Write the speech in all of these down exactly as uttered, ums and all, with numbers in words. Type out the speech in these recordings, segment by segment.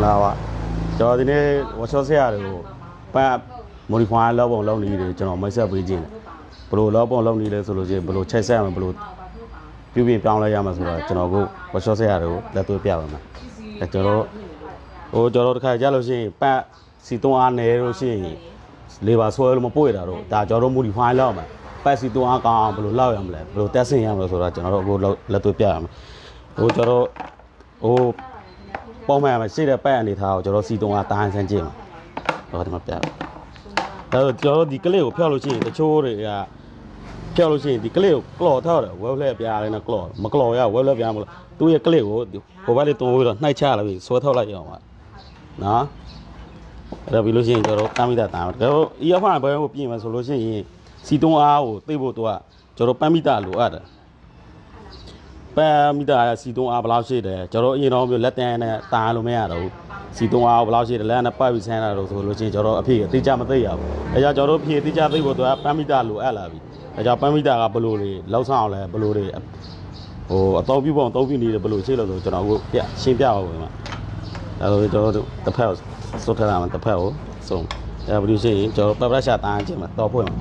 ပါကျွန်တော်ဒီနေ့ဝါချောဆရာတွေကိုပတ်မိုဒီဖိုင်လောက်ပုံလောက်နေတယ်ကျွန်တော်မိတ်ဆက်ပေးခြင်းဘယ်လိုလောက်ပုံလောက်နေလဲဆိုလို့ချင်းဘယ်လိုချိတ်ဆက်ရမလဲဘယ်လိုပြုပြင်ပြောင်းလဲရမှာဆိုတော့ကျွန်တော်ကိုဝါချောဆရာတွေကိုလက်သွေးပြပါမယ်အဲကျွန်တော်ဟိုကျွန်တော်တစ်ခါကြားလို့ရှိရင်ပတ်စီသွန်းအားနေလို့ရှိရင်လေပါဆွဲလို့မပွေတာတော့ဒါကျွန်တော်မိုဒီဖိုင်လောက်မှာပတ်စီသွန်းအားကောင်းဘယ်လိုလောက်ရမလဲဘယ်လိုတက်ဆင်ရမလဲဆိုတော့ကျွန်တော်တို့အခုလက်သွေးပြရမယ်ဟိုကျွန်တော်ဟိုပုံမှန်မှာရှိတဲ့ပတ်အနေထားကိုကျွန်တော်စီတုံးအားတားဆန်းကြည့်မှာတော့ဒီမှာပြဒါဆိုကျွန်တော်ဒီကလေးကိုဖျောက်လို့ရှိရင်တချို့တွေကဖျောက်လို့ရှိရင်ဒီကလေးကိုကလော်ထောက်တယ်ဝက်လက်ပြားလေးနဲ့ကလော်မကလော်ရဝက်လက်ပြားမလို့သူ့ရဲ့ကလေးကိုဟိုဘက်လေးတုံးပြီးတော့နှိုက်ချလာပြီးဆွဲထောက်လိုက်ရအောင်ပါနော်အဲ့ဒါပြီးလို့ရှိရင်ကျွန်တော်တားမိတာတားတယ်ဒါအီယောဖာဘယ်ကိုပြင်မှာဆိုလို့ရှိရင်စီတုံးအားကိုသိဖို့တော့ကျွန်တော်ပန်းမိတာလိုအပ်တယ်ပန်းမိတာစီတုံးအားဘယ်လောက်ရှိတယ်ကျွန်တော်အရင်တော့မျိုးလက်တန်းနဲ့တားလို့မရတော့ဘူးစီတုံးအားဘယ်လောက်ရှိတယ်လက်နဲ့ပတ်ပြီးဆန်းလာတော့ဆိုလို့ရှိရင်ကျွန်တော်အဖေအတိအကျမသိရဘူးအဲကြောင့်ကျွန်တော်အဖေအတိအကျသိဖို့တော့ပန်းမိတာလိုအပ်လာပြီအဲကြောင့်ပန်းမိတာကဘယ်လိုတွေလောက်ဆောင်အောင်လဲဘယ်လိုတွေဟိုအတော်ပြုပုံအတော်ပြုနေတယ်ဘယ်လိုရှိလို့ဆိုကျွန်တော်အခုပြရှင်းပြပါဦးခင်ဗျအဲလိုကျွန်တော်တို့တစ်ဖက်စုထလာမှာတစ်ဖက်ကိုစုံအဲဘယ်လိုရှိရင်ကျွန်တော်ပပရရှာတားခြင်းမှာတော်ဖွင့်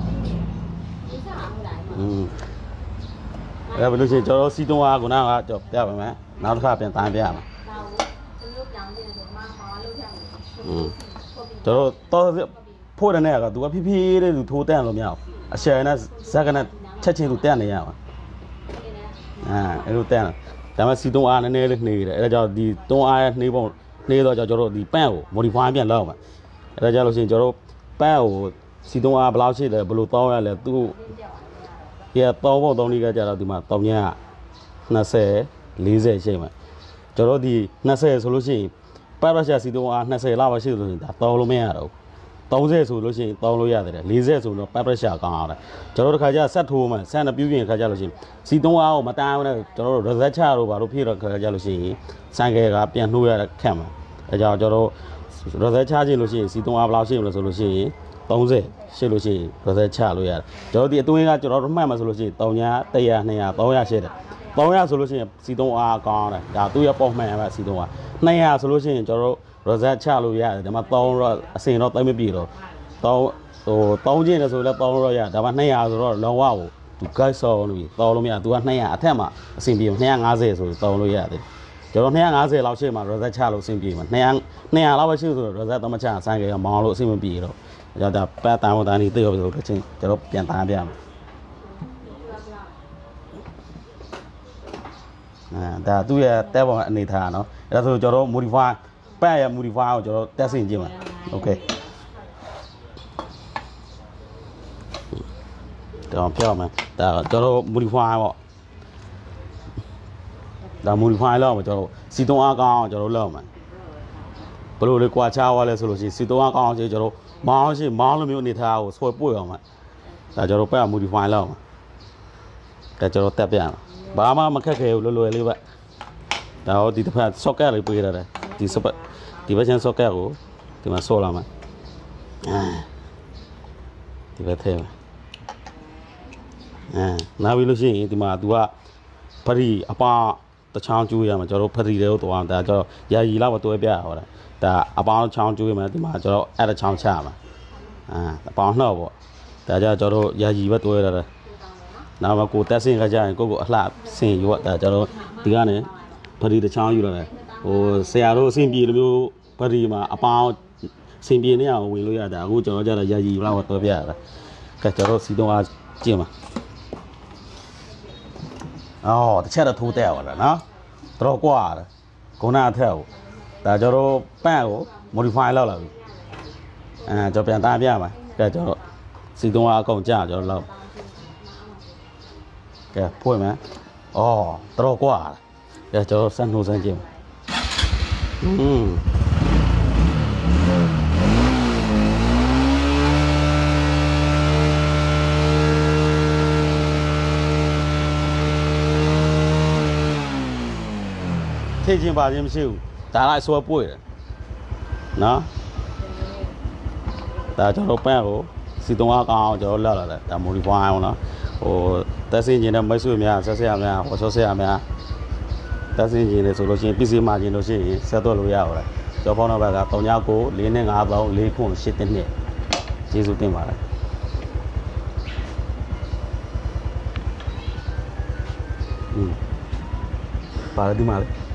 อืมအဲဘယ်လိုရှိရင်ကျွန်တော်စီတုံးအားကနာကကျွန်တော်ပြပါမယ်နောက်တစ်ခါပြန်တားပြရမှာอืมကျွန်တော်တော့ဖို့တဲ့နဲ့ကသူကဖြည်းဖြည်းလေးသူထိုးတန့်လို့မရအောင်အရှယ်နဲ့ဇက်ကနဲ့ချက်ချင်းသူတန့်နေရမှာအာအဲ့လိုတန့်ဒါမှစီတုံးအားနည်းနည်းလေးနှေးတယ်အဲ့ဒါကြောင့်ဒီတုံးအားနှေးပုံနှေးတော့ကျွန်တော်တို့ဒီပန့်ကို modify ပြန်လုပ်မှာအဲ့ဒါကြောင့်လို့ရှိရင်ကျွန်တော်တို့ပန့်ကိုစီတုံးအားဘယ်လောက်ရှိတယ်ဘယ်လိုတောင်းရလဲသူရတောင်းဖို့တောင်းနေကြကြတော့ဒီမှာတောင်းရနှစ်ဆယ်လေးဆယ်ရှိမှာကျွန်တော်ဒီနှစ်ဆယ်ဆိုလို့ရှိရင်ပတ်ရရှာစီတုံးအားနှစ်ဆယ်လောက်ပဲရှိလို့ရှိရင်ဒါတောင်းလို့မရတော့သုံးဆယ်ဆိုလို့ရှိရင်တောင်းလို့ရတယ်လေးဆယ်ဆိုတော့ပတ်ရရှာကောင်းအောင်ကျွန်တော်တို့ခါကျဆက်ထိုးမှဆက်နေပြူးပြင်ခါကျလို့ရှိရင်စီတုံးအားကိုမတန်းဘူးနဲ့ကျွန်တော်တို့ရဇက်ချတို့ဘာလို့ဖြစ်တော့ခါကျလို့ရှိရင်စံကဲကပြန်နှိုးရတဲ့ခက်မှာအဲကြောင့်ကျွန်တော်တို့ရဇက်ချခြင်းလို့ရှိရင်စီတုံးအားဘယ်လောက်ရှိမလဲဆိုလို့ရှိရင်သုံးဆယ်ရှိလို့ရှိရင်ရဇက်ချလို့ရတယ်ကျွန်တော်ဒီအတွင်းကကျွန်တော်တို့မှတ်မှာဆိုလို့ရှိရင်သုံးညာတစ်ရာနှစ်ရာသုံးရာရှိတယ်သုံးရာဆိုလို့ရှိရင်စီတုံးအားကောင်းတယ်ဒါသူ့ရဲ့ပုံမှန်ပဲစီတုံးအားနှစ်ရာဆိုလို့ရှိရင်ကျွန်တော်တို့ရဇက်ချလို့ရတယ်ဒါမှသုံးတော့အစင်တော့တိတ်မပြေတော့သုံးဟိုသုံးခြင်းလည်းဆိုလည်းသုံးလို့ရဒါမှနှစ်ရာဆိုတော့လောဝကိုသူ guide ဆောင်းလို့သုံးလို့မရသူကနှစ်ရာအထက်မှာအစင်ပြေနှစ်ရာငါးဆယ်ဆိုသုံးလို့ရတယ်ကျွန်တော်နှစ်ရာငါးဆယ်လောက်ရှိမှရဇက်ချလို့အစင်ပြေမှာနှစ်ရာနှစ်ရာလောက်ပဲရှိဆိုတော့ရဇက်တော့မချဆိုင်ကြရမောင်းလို့အစင်မပြေတော့ဒါဒါပတ်တန်ဝန်တန်ဒီသိရဆိုတော့ချင်းကျွန်တော်ပြန်တန်းပြမယ်အဲဒါသူ့ရဲ့တဲပေါ်အနေထားနော်အဲဒါဆိုကျွန်တော် modify ပတ်ရ modify ကိုကျွန်တော်တက်ဆင်ကြည့်မှာโอเคတော့ပြောမယ်ဒါကျွန်တော် modify ပေါ့ဒါ modify လောက်မှာကျွန်တော်စီတုံးအားကောင်းကျွန်တော်လောက်မှာဘယ်လိုလဲကွာချသွားလဲဆိုလို့ရှိရင်စီတုံးအားကောင်းကျွန်တော်မောင်းရှိမောင်းလိုမျိုးအနေထားကိုဆွဲပွေအောင်မှာဒါကျွန်တော်ပတ် modify လောက်မှာဒါကျွန်တော်တက်ပြမှာဘာမှမခက်ခဲဘူးလွယ်လွယ်လေးပဲဒါဟောဒီတစ်ဖက် socket လေးပေးရတယ်ဒီ socket ဒီဘက်ချင်း socket ကိုဒီမှာဆော့လာမှာအဲဒီဘက်ထဲမှာအဲနောက်ပြီးလို့ရှိရင်ဒီမှာ तू ကဖရီအပတချောင်းကျိုးရမှာကျွန်တော်ဖရီတွေကိုတော့ဒါကျွန်တော်ယာယီလောက်ပဲတွဲပြရဟောတယ်ဒါအပေါင်းချောင်းကျိုးရမှာဒီမှာကျွန်တော်အဲ့တချောင်းချမှာအာအပေါင်းနှော့ပေါ့ဒါကြကျွန်တော်ယာယီပဲတွဲရတယ်နောက်မှကိုတက်ဆင်ခါကြရင်ကိုကိုအလှဆင်ရောဒါကျွန်တော်ဒီကနေဖရီတချောင်းယူရတယ်ဟိုဆရာတို့အဆင်ပြေလိုမျိုးဖရီမှာအပေါင်းဆင်ပြေနေအောင်ဝင်လို့ရတာအခုကျွန်တော်ကြတော့ယာယီလောက်ပဲတွဲပြရတာကဲကျွန်တော်စီတုံးအားကျင်းမှာအော်တစ်ချက်တော့ထိုးတက်ရပါလားနော်တော့ကွာတယ်ခုနအထက်ကိုဒါကျွန်တော်ပန့်ကို modify လောက်လာပြီအဲကျွန်တော်ပြန်တားပြမှာကဲကျွန်တော်စီတုံးအားအကုန်ကြာကျွန်တော်လောက်ကဲဖွင့်မယ်အော်တော့ကွာတယ်ကဲကျွန်တော်စနှိုးစမ်းကြည့်อืมထိချင်းပါခြင်းမရှိဘူးဒါလိုက်ဆွဲပွေတယ်နော်ဒါကျွန်တော်ပန့်ကိုစီတုံးအားကောင်းကျွန်တော်လောက်လာတယ်ဒါ modify အောင်နော်ဟိုတက်ဆင်းခြင်းနဲ့မိတ်ဆွေများဆက်ဆက်ရများဝတ်ဆော့ဆက်ရများတက်ဆင်းခြင်းနဲ့ဆိုလို့ရှိရင်ပစ္စည်းမှခြင်းလို့ရှိရင်ဆက်တော့လို့ရပါတယ်ကျော်ဖောင်းတော့ဘက်က၃ညကို၄နဲ့၅ပေါင်း၄ခွန်၈တစ်နှစ်ကျေးဇူးတင်ပါတယ်อืมပါရဒီမှာလေ